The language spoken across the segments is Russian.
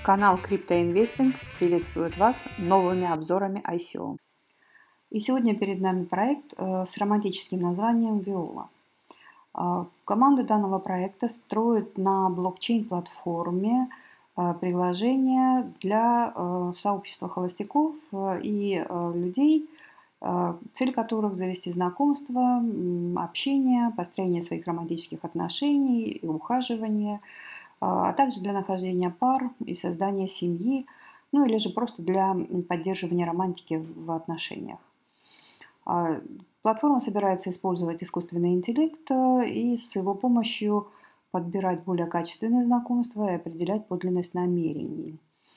Канал CryptoInvesting приветствует вас новыми обзорами ICO. И сегодня перед нами проект с романтическим названием Viola. Команда данного проекта строит на блокчейн-платформе приложение для сообщества холостяков и людей, цель которых завести знакомство, общение, построение своих романтических отношений и ухаживание, а также для нахождения пар и создания семьи, ну или же просто для поддерживания романтики в отношениях. Платформа собирается использовать искусственный интеллект и с его помощью подбирать более качественные знакомства и определять подлинность намерений.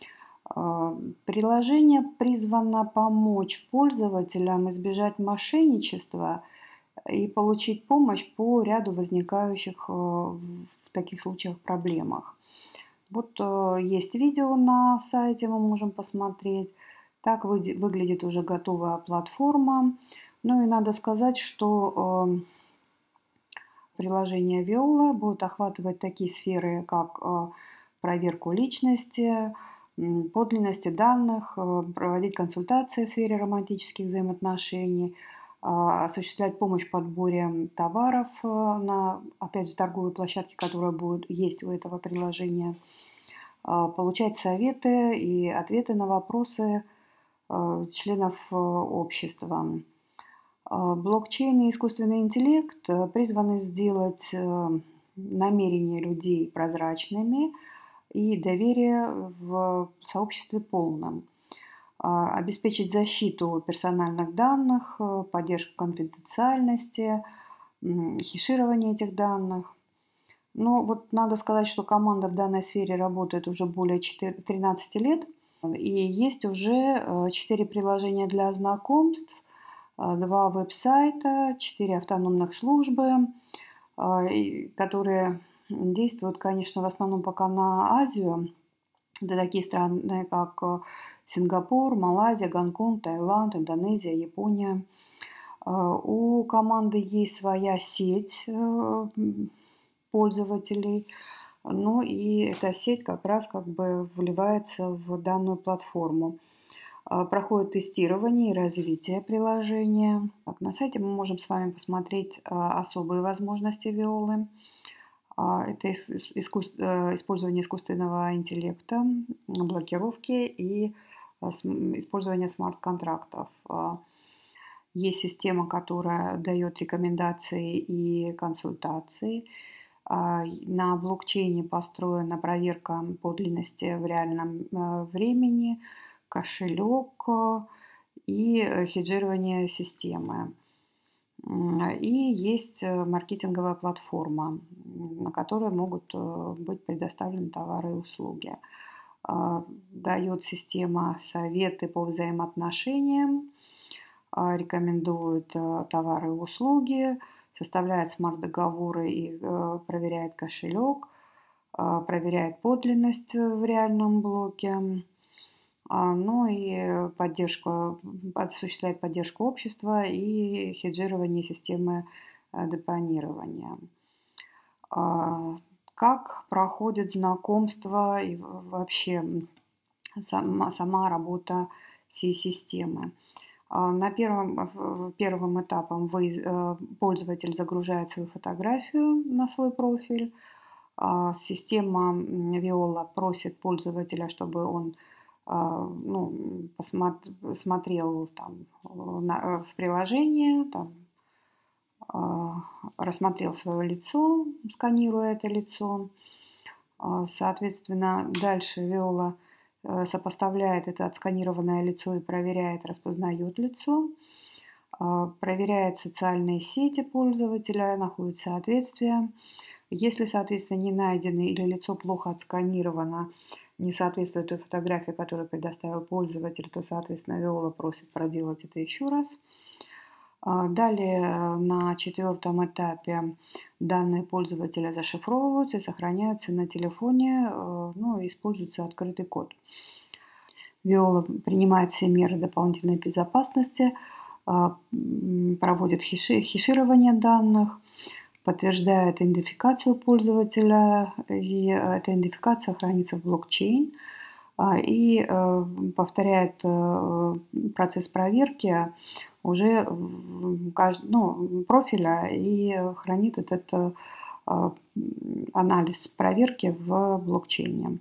Приложение призвано помочь пользователям избежать мошенничества и получить помощь по ряду возникающих в таких случаях проблемах. Вот есть видео на сайте, мы можем посмотреть. Так выглядит уже готовая платформа. Ну и надо сказать, что приложение Viola будет охватывать такие сферы, как проверку личности, подлинности данных, проводить консультации в сфере романтических взаимоотношений, осуществлять помощь в подборе товаров на, опять же, торговой площадке, которая есть у этого приложения, получать советы и ответы на вопросы членов общества. Блокчейн и искусственный интеллект призваны сделать намерения людей прозрачными и доверие в сообществе полным. Обеспечить защиту персональных данных, поддержку конфиденциальности, хеширование этих данных. Но вот надо сказать, что команда в данной сфере работает уже более 13 лет. И есть уже 4 приложения для знакомств, 2 веб-сайта, 4 автономных службы, которые действуют, конечно, в основном пока на Азию. Это такие страны, как Сингапур, Малайзия, Гонконг, Таиланд, Индонезия, Япония. У команды есть своя сеть пользователей, ну и эта сеть как раз вливается в данную платформу. Проходит тестирование и развитие приложения. На сайте мы можем с вами посмотреть особые возможности Viola. Это использование искусственного интеллекта, блокировки и использование смарт-контрактов. Есть система, которая дает рекомендации и консультации. На блокчейне построена проверка подлинности в реальном времени, кошелек и хеджирование системы. И есть маркетинговая платформа, на которой могут быть предоставлены товары и услуги. Дает система советы по взаимоотношениям, рекомендует товары и услуги, составляет смарт-договоры и проверяет кошелек, проверяет подлинность в реальном блоке. Ну и осуществляет поддержку общества и хеджирование системы депонирования. Как проходит знакомство и вообще сама работа всей системы? Первым этапом пользователь загружает свою фотографию на свой профиль. Система Viola просит пользователя, чтобы он смотрел в приложение, рассмотрел свое лицо, сканируя это лицо. Соответственно, дальше Viola сопоставляет это отсканированное лицо и проверяет, распознает лицо, проверяет социальные сети пользователя, находит соответствие. Если соответствие не найдено или лицо плохо отсканировано, не соответствует той фотографии, которую предоставил пользователь, то, соответственно, Viola просит проделать это еще раз. Далее на 4-м этапе данные пользователя зашифровываются и сохраняются на телефоне, и используется открытый код. Viola принимает все меры дополнительной безопасности, проводит хеширование данных, подтверждает идентификацию пользователя, и эта идентификация хранится в блокчейн. и повторяет процесс проверки уже профиля и хранит этот анализ проверки в блокчейне.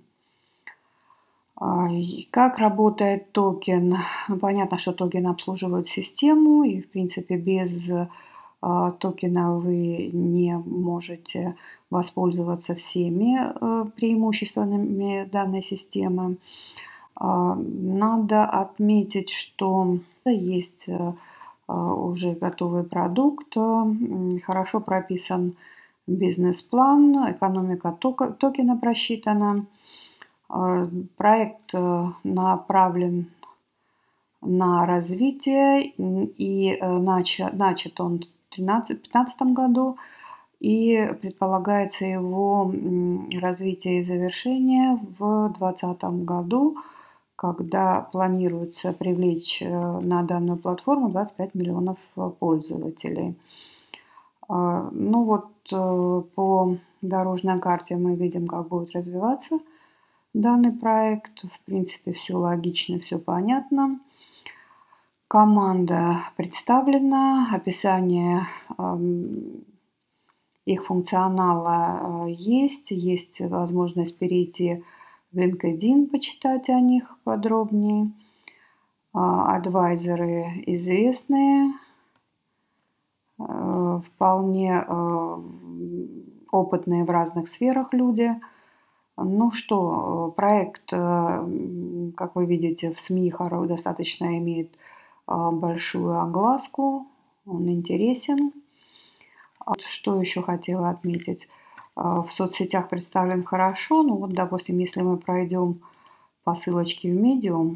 Как работает токен? Ну, понятно, что токен обслуживает систему, и, в принципе, без токена вы не можете воспользоваться всеми преимуществами данной системы. Надо отметить, что есть уже готовый продукт, хорошо прописан бизнес-план, экономика токена просчитана. Проект направлен на развитие, и начат он в 2015 году, и предполагается его развитие и завершение в 2020 году, когда планируется привлечь на данную платформу 25 миллионов пользователей. Ну вот по дорожной карте мы видим, как будет развиваться данный проект. В принципе, все логично, все понятно. Команда представлена, описание их функционала есть возможность перейти в LinkedIn, почитать о них подробнее. Адвайзеры известные, вполне опытные в разных сферах люди. Ну что, проект, как вы видите, в СМИ достаточно имеет большую огласку, он интересен. Что еще хотела отметить? В соцсетях представлен хорошо, ну вот, допустим, если мы пройдем по ссылочке в Medium,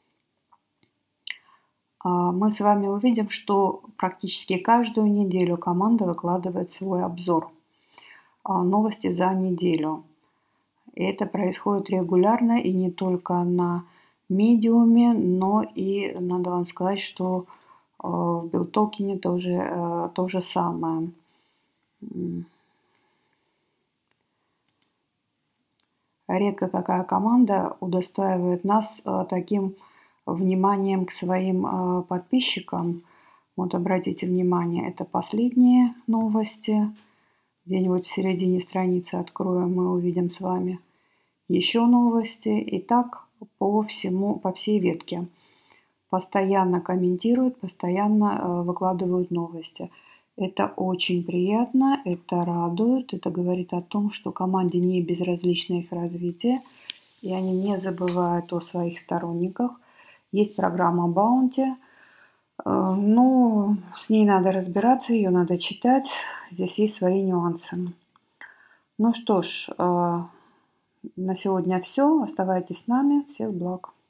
мы с вами увидим, что практически каждую неделю команда выкладывает свой обзор новости за неделю. И это происходит регулярно и не только на медиуме, но и надо вам сказать, что в BuildToken тоже то же самое. Редко какая команда удостаивает нас таким вниманием к своим подписчикам. Вот обратите внимание, это последние новости. Где-нибудь в середине страницы откроем, мы увидим с вами еще новости. И так по всей ветке. Постоянно комментируют, постоянно выкладывают новости. Это очень приятно, это радует, это говорит о том, что команде не безразлично их развитие, и они не забывают о своих сторонниках. Есть программа Bounty, но с ней надо разбираться, ее надо читать, здесь есть свои нюансы. Ну что ж, на сегодня все, оставайтесь с нами, всех благ.